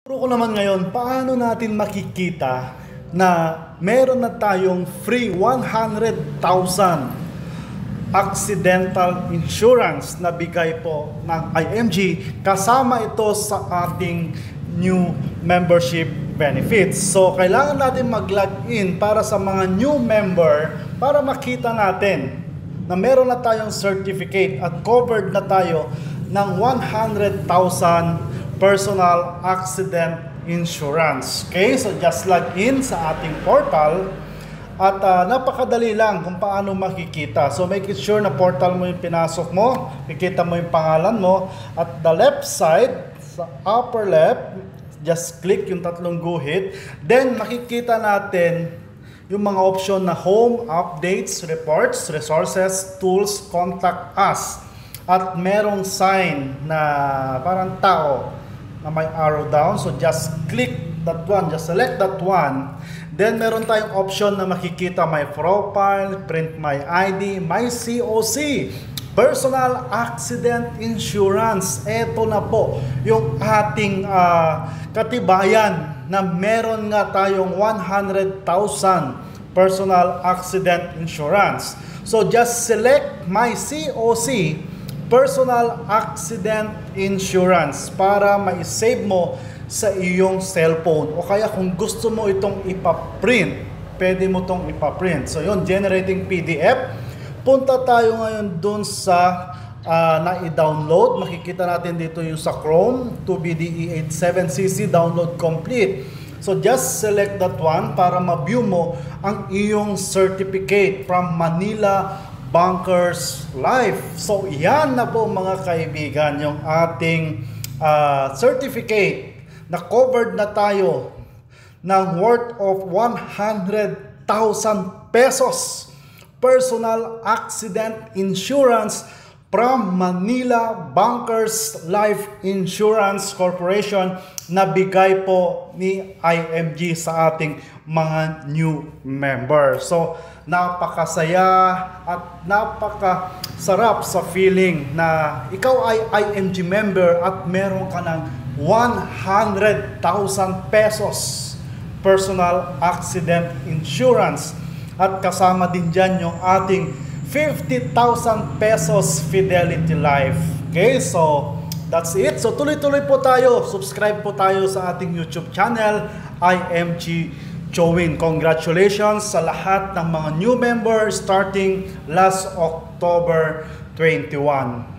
Turo ko naman ngayon, paano natin makikita na meron na tayong free 100,000 accidental insurance na bigay po ng IMG, kasama ito sa ating new membership benefits. So, kailangan natin mag-log in para sa mga new member para makita natin na meron na tayong certificate at covered na tayo ng 100,000 personal accident insurance. Okay, so just log in sa ating portal at napakadali lang kung paano makikita. So make it sure na portal mo yung pinasok mo, makikita mo yung pangalan mo, at the left side, sa upper left, just click yung tatlong guhit, then makikita natin yung mga option na home, updates, reports, resources, tools, contact us. At merong sign na parang tao na may arrow down. So just click that one, just select that one. Then meron tayong option na makikita my profile, print my ID, my COC, personal accident insurance. Ito na po yung ating katibayan na meron nga tayong 100,000 personal accident insurance. So just select my COC, personal accident insurance, para ma-save mo sa iyong cellphone, o kaya kung gusto mo itong ipaprint, pwede mo itong ipaprint. So yun, generating PDF. Punta tayo ngayon dun sa na-i-download. Makikita natin dito yung sa Chrome, 2BDE87cc download complete. So just select that one para ma-view mo ang iyong certificate from Manila Bankers Life. So yan na po mga kaibigan, yung ating certificate na covered na tayo ng worth of 100,000 pesos personal accident insurance from Manila Bankers Life Insurance Corporation na bigay po ni IMG sa ating mga new member. So napakasaya at napakasarap sa feeling na ikaw ay IMG member at meron ka ng 100,000 pesos personal accident insurance, at kasama din dyan yung ating 50,000 pesos Fidelity Life. Okay, so that's it. So tuloy-tuloy po tayo. Subscribe po tayo sa ating YouTube channel, IMG Chowin. Congratulations sa lahat ng mga new members starting last October 21.